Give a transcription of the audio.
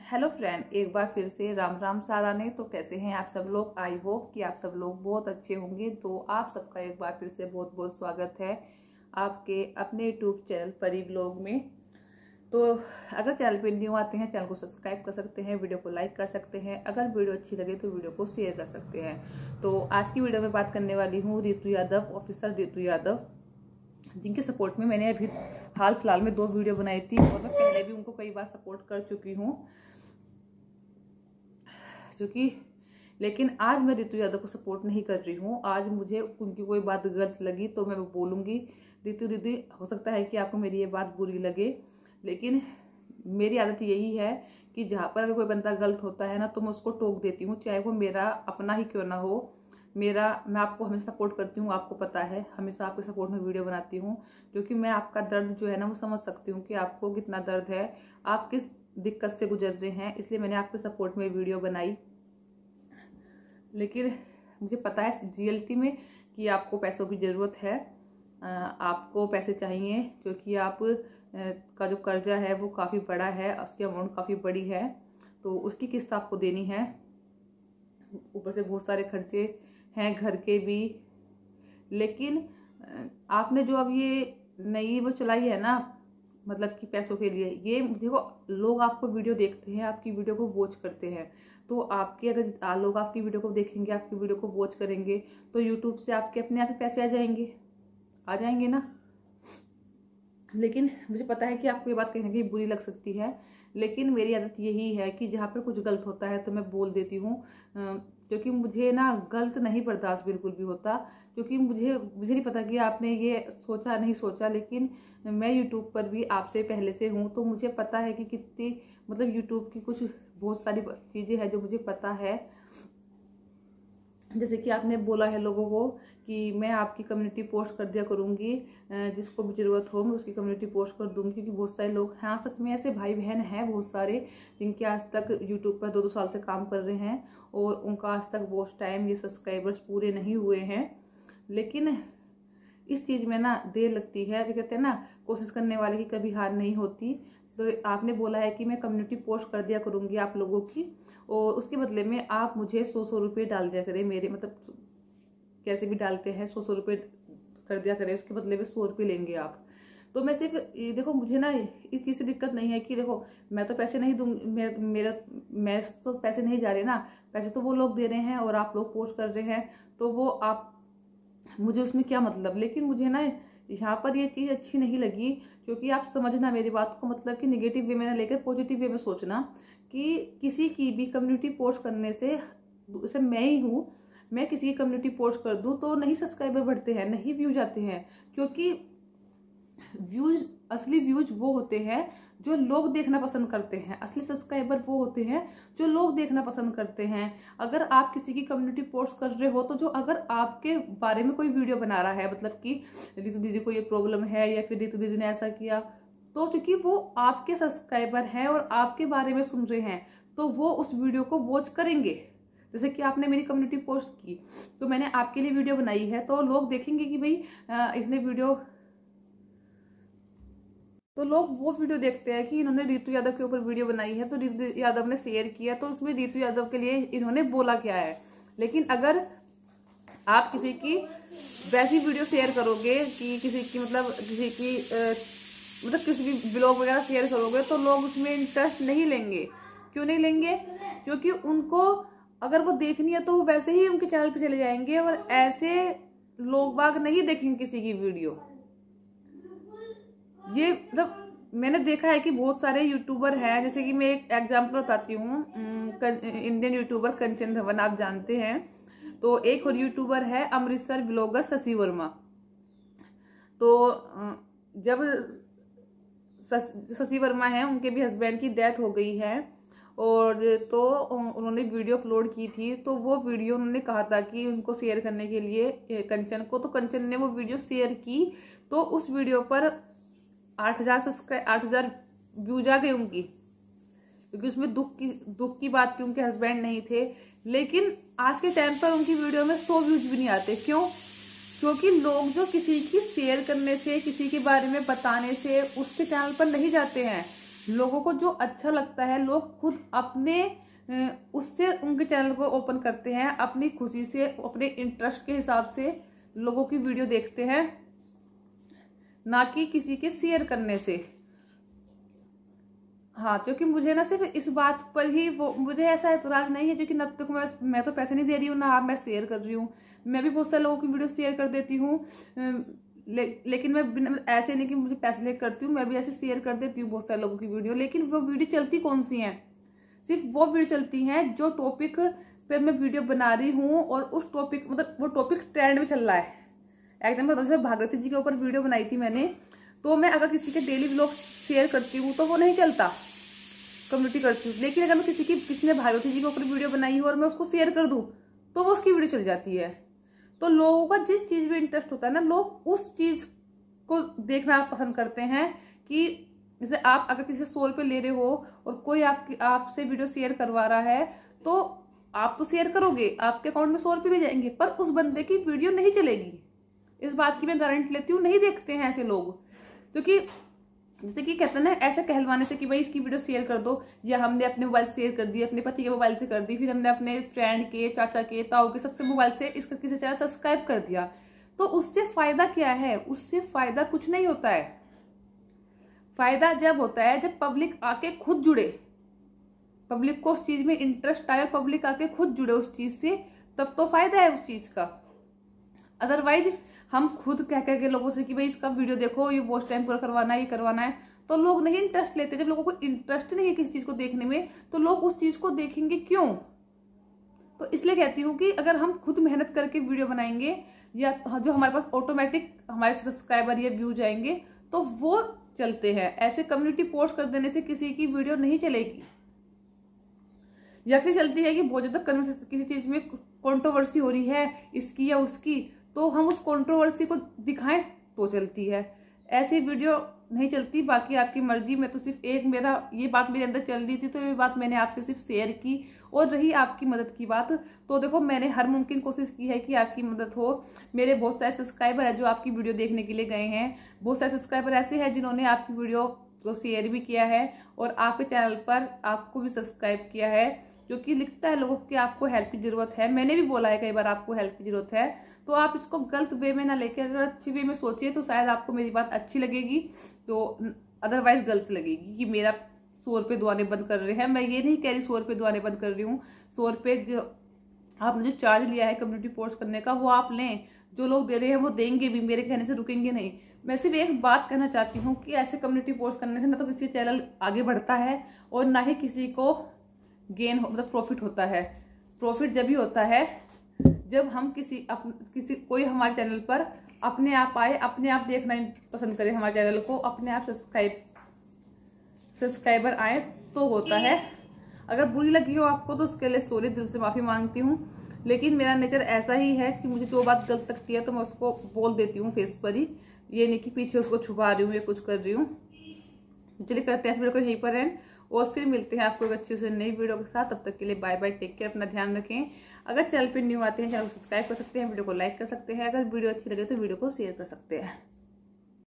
Hello friend, एक बार फिर से राम राम साराने। तो कैसे हैं आप सब लोग? आई होप कि आप सब लोग बहुत अच्छे होंगे। तो आप सबका एक बार फिर से बहुत बहुत स्वागत है आपके अपने यूट्यूब चैनल परी व्लॉग में। तो अगर चैनल पे न्यू आते हैं, चैनल को सब्सक्राइब कर सकते हैं, वीडियो को लाइक कर सकते हैं, अगर वीडियो अच्छी लगे तो वीडियो को शेयर कर सकते हैं। तो आज की वीडियो में बात करने वाली हूँ रितु यादव, ऑफिसर रितु यादव, जिनके सपोर्ट में मैंने अभी हाल फिलहाल में 2 वीडियो बनाई थी और मैं पहले भी उनको कई बार सपोर्ट कर चुकी हूँ, क्योंकि लेकिन आज मैं रितु यादव को सपोर्ट नहीं कर रही हूँ। आज मुझे उनकी कोई बात गलत लगी तो मैं बोलूँगी। रितु दीदी, हो सकता है कि आपको मेरी ये बात बुरी लगे, लेकिन मेरी आदत यही है कि जहाँ पर अगर कोई बंदा गलत होता है ना तो मैं उसको टोक देती हूँ, चाहे वो मेरा अपना ही क्यों ना हो। मैं आपको हमेशा सपोर्ट करती हूँ, आपको पता है, हमेशा आपके सपोर्ट में वीडियो बनाती हूँ, क्योंकि मैं आपका दर्द जो है ना वो समझ सकती हूँ कि आपको कितना दर्द है, आप किस दिक्कत से गुजर रहे हैं, इसलिए मैंने आपके सपोर्ट में वीडियो बनाई। लेकिन मुझे पता है रियलिटी में कि आपको पैसों की ज़रूरत है, आपको पैसे चाहिए, क्योंकि आप का जो कर्जा है वो काफ़ी बड़ा है, उसकी अमाउंट काफ़ी बड़ी है, तो उसकी किस्त आपको देनी है। ऊपर से बहुत सारे खर्चे हैं घर के भी। लेकिन आपने जो अब ये नई वो चलाई है ना, मतलब कि पैसों के लिए, ये देखो, लोग आपको वीडियो देखते हैं, आपकी वीडियो को वॉच करते हैं, तो आपके अगर लोग आपकी वीडियो को देखेंगे, आपकी वीडियो को वॉच करेंगे, तो यूट्यूब से आपके अपने आप ही पैसे आ जाएंगे ना। लेकिन मुझे पता है कि आपको ये बात कहीं ना कहीं बुरी लग सकती है, लेकिन मेरी आदत यही है कि जहाँ पर कुछ गलत होता है तो मैं बोल देती हूँ, क्योंकि मुझे ना गलत नहीं बर्दाश्त बिल्कुल भी होता। क्योंकि मुझे नहीं पता कि आपने ये सोचा नहीं सोचा, लेकिन मैं यूट्यूब पर भी आपसे पहले से हूँ, तो मुझे पता है कि कितनी, मतलब यूट्यूब की कुछ बहुत सारी चीज़ें हैं जो मुझे पता है। जैसे कि आपने बोला है लोगों को कि मैं आपकी कम्युनिटी पोस्ट कर दिया करूँगी, जिसको भी ज़रूरत हो मैं उसकी कम्युनिटी पोस्ट कर दूँगी, क्योंकि बहुत सारे लोग, हाँ सच में ऐसे भाई बहन हैं बहुत सारे जिनके आज तक यूट्यूब पर 2-2 साल से काम कर रहे हैं और उनका आज तक बहुत टाइम ये सब्सक्राइबर्स पूरे नहीं हुए हैं। लेकिन इस चीज़ में ना देर लगती है, जो कहते हैं ना, कोशिश करने वाले की कभी हार नहीं होती। तो आपने बोला है कि मैं कम्युनिटी पोस्ट कर दिया करूँगी आप लोगों की, और उसके बदले में आप मुझे 100 रुपये डाल दिया करें, मेरे मतलब कैसे भी डालते हैं 100 रुपये कर दिया करें, उसके बदले में 100 रुपये लेंगे आप। तो मैं सिर्फ देखो, मुझे ना इस चीज़ से दिक्कत नहीं है कि देखो मैं तो पैसे नहीं दूंगी, मैं तो पैसे नहीं जा रहे ना, पैसे तो वो लोग दे रहे हैं और आप लोग पोस्ट कर रहे हैं, तो वो आप, मुझे उसमें क्या मतलब। लेकिन मुझे ना यहाँ पर ये चीज़ अच्छी नहीं लगी, क्योंकि आप समझना मेरी बात को, मतलब कि नेगेटिव वे में ना लेकर पॉजिटिव वे में सोचना कि किसी की भी कम्युनिटी पोस्ट करने से, जैसे मैं ही हूँ, मैं किसी की कम्युनिटी पोस्ट कर दूँ तो नहीं सब्सक्राइबर बढ़ते हैं, नहीं व्यूज आते हैं, क्योंकि असली व्यूज वो होते हैं जो लोग देखना पसंद करते हैं, असली सब्सक्राइबर वो होते हैं जो लोग देखना पसंद करते हैं। अगर आप किसी की कम्युनिटी पोस्ट कर रहे हो, तो जो अगर आपके बारे में कोई वीडियो बना रहा है, मतलब कि रितु दीदी को ये प्रॉब्लम है या फिर रितु दीदी ने ऐसा किया, तो चूंकि वो आपके सब्सक्राइबर हैं और आपके बारे में सुन रहे हैं, तो वो उस वीडियो को वॉच करेंगे। जैसे कि आपने मेरी कम्युनिटी पोस्ट की तो मैंने आपके लिए वीडियो बनाई है, तो लोग देखेंगे कि भाई इसने वीडियो, तो लोग वो वीडियो देखते हैं कि इन्होंने रितु यादव के ऊपर वीडियो बनाई है, तो रितु यादव ने शेयर किया, तो उसमें रितु यादव के लिए इन्होंने बोला क्या है। लेकिन अगर आप किसी की वैसी वीडियो शेयर करोगे कि किसी की भी ब्लॉग वगैरह शेयर करोगे, तो लोग उसमें इंटरेस्ट नहीं लेंगे। क्यों नहीं लेंगे? क्योंकि उनको अगर वो देखनी है तो वो वैसे ही उनके चैनल पे चले जाएंगे, और ऐसे लोग बाग नहीं देखेंगे किसी की वीडियो। ये मतलब मैंने देखा है कि बहुत सारे यूट्यूबर हैं, जैसे कि मैं एक एग्जांपल बताती हूँ, इंडियन यूट्यूबर कंचन धवन, आप जानते हैं। तो एक और यूट्यूबर है अमृतसर ब्लॉगर शशि वर्मा। तो जब शशि वर्मा है, उनके भी हस्बैंड की डेथ हो गई है, और तो उन्होंने वीडियो अपलोड की थी, तो वो वीडियो उन्होंने कहा था कि उनको शेयर करने के लिए कंचन को, तो कंचन ने वो वीडियो शेयर की, तो उस वीडियो पर 8,000 व्यूज आ गए उनकी, क्योंकि उसमें दुख की बात थी, उनके हस्बैंड नहीं थे। लेकिन आज के टाइम पर उनकी वीडियो में 100 व्यूज भी नहीं आते। क्यों? क्योंकि लोग जो किसी की शेयर करने से, किसी के बारे में बताने से उसके चैनल पर नहीं जाते हैं, लोगों को जो अच्छा लगता है लोग खुद अपने उससे उनके चैनल को ओपन करते हैं, अपनी खुशी से, अपने इंटरेस्ट के हिसाब से लोगों की वीडियो देखते हैं, ना कि किसी के शेयर करने से। हाँ, क्योंकि मुझे ना सिर्फ इस बात पर ही वो मुझे ऐसा एतराज नहीं है, क्योंकि न तक मैं तो पैसे नहीं दे रही हूँ, ना मैं शेयर कर रही हूँ। मैं भी बहुत सारे लोगों की वीडियो शेयर कर देती हूँ, लेकिन मैं ऐसे नहीं कि मुझे पैसे लेकर करती हूँ, मैं भी ऐसे शेयर कर देती हूँ बहुत सारे लोगों की वीडियो। लेकिन वो वीडियो चलती कौन सी हैं? सिर्फ वो वीडियो चलती हैं जो टॉपिक पर मैं वीडियो बना रही हूँ और उस टॉपिक मतलब वो टॉपिक ट्रेंड में चल रहा है। एकदम जैसे भागवती जी के ऊपर वीडियो बनाई थी मैंने, तो मैं अगर किसी के डेली व्लॉग शेयर करती हूँ तो वो नहीं चलता, कम्युनिटी करती हूँ। लेकिन अगर मैं किसी ने भागवती जी के ऊपर वीडियो बनाई हो और मैं उसको शेयर कर दूँ तो वो उसकी वीडियो चल जाती है। तो लोगों का जिस चीज में इंटरेस्ट होता है ना, लोग उस चीज को देखना पसंद करते हैं। कि जैसे आप अगर किसी से 100 रुपये ले रहे हो और कोई आपसे वीडियो शेयर करवा रहा है, तो आप तो शेयर करोगे, आपके अकाउंट में 100 रुपये भी जाएंगे, पर उस बंदे की वीडियो नहीं चलेगी। इस बात की मैं गारंटी लेती हूँ, नहीं देखते हैं ऐसे लोग। क्योंकि जैसे कि कहते हैं ना, ऐसे कहलवाने से कि भाई इसकी वीडियो शेयर कर दो, या हमने अपने मोबाइल से शेयर कर दी, अपने पति के मोबाइल से कर दी, फिर हमने अपने फ्रेंड के, चाचा के, ताऊ के, सबसे मोबाइल से इसका किसी चैनल सब्सक्राइब कर दिया, तो उससे फायदा क्या है? उससे फायदा कुछ नहीं होता है। फायदा जब होता है जब पब्लिक आके खुद जुड़े, पब्लिक को उस चीज में इंटरेस्ट आया, पब्लिक आके खुद जुड़े उस चीज से, तब तो फायदा है उस चीज का। अदरवाइज हम खुद कह के लोगों से कि भाई इसका वीडियो देखो, ये वॉच टाइम पूरा करवाना है, ये करवाना है, तो लोग नहीं इंटरेस्ट लेते। जब लोगों को इंटरेस्ट नहीं है किसी चीज को देखने में, तो लोग उस चीज को देखेंगे क्यों? तो इसलिए कहती हूँ कि अगर हम खुद मेहनत करके वीडियो बनाएंगे, या जो हमारे पास ऑटोमेटिक हमारे सब्सक्राइबर या व्यू जाएंगे, तो वो चलते हैं। ऐसे कम्युनिटी पोस्ट कर देने से किसी की वीडियो नहीं चलेगी। या फिर चलती है कि बहुत ज्यादा किसी चीज में कंट्रोवर्सी हो रही है, इसकी या उसकी, तो हम उस कंट्रोवर्सी को दिखाएं तो चलती है। ऐसी वीडियो नहीं चलती। बाकी आपकी मर्जी। मैं तो सिर्फ ये बात मेरे अंदर चल रही थी, तो ये बात मैंने आपसे सिर्फ शेयर की। और रही आपकी मदद की बात, तो देखो मैंने हर मुमकिन कोशिश की है कि आपकी मदद हो। मेरे बहुत सारे सब्सक्राइबर है जो आपकी वीडियो देखने के लिए गए हैं। बहुत सारे सब्सक्राइबर ऐसे हैं जिन्होंने आपकी वीडियो को शेयर भी किया है और आपके चैनल पर आपको भी सब्सक्राइब किया है, जो कि लिखता है लोगों की आपको हेल्प की जरूरत है। मैंने भी बोला है कई बार आपको हेल्प की जरूरत है, तो आप इसको गलत वे में ना लेके अगर अच्छी वे में सोचिए तो शायद आपको मेरी बात अच्छी लगेगी, तो अदरवाइज गलत लगेगी कि मेरा 100 रुपये दुआने बंद कर रहे हैं। मैं ये नहीं कह रही 100 रुपये दुआने बंद कर रही हूँ। 100 रुपये जो आपने जो चार्ज लिया है कम्युनिटी पोस्ट करने का, वो आप लें। जो लोग दे रहे हैं वो देंगे भी, मेरे कहने से रुकेंगे नहीं। मैं सिर्फ एक बात कहना चाहती हूँ कि ऐसे कम्युनिटी पोस्ट करने से ना तो किसी चैनल आगे बढ़ता है और ना ही किसी को गेन मतलब प्रॉफिट होता है। प्रॉफिट जब भी होता है जब हम किसी कोई हमारे चैनल पर अपने आप आए, अपने आप देखना पसंद करे हमारे चैनल को, अपने आप सब्सक्राइबर आए तो होता है। अगर बुरी लगी हो आपको तो उसके लिए सॉरी, दिल से माफी मांगती हूँ। लेकिन मेरा नेचर ऐसा ही है कि मुझे जो बात गलत लगती है तो मैं उसको बोल देती हूँ फेस पर ही। ये नहीं कि पीछे उसको छुपा रही हूँ या कुछ कर रही हूँ। चलिए करते हैं इस वीडियो को यहीं पर एंड, और फिर मिलते हैं आपको एक अच्छी से नई वीडियो के साथ। तब तक के लिए बाय बाय, टेक केयर, अपना ध्यान रखें। अगर चैनल पे न्यू आते हैं चैनल को सब्सक्राइब कर सकते हैं, वीडियो को लाइक कर सकते हैं। अगर वीडियो अच्छी लगे तो वीडियो को शेयर कर सकते हैं।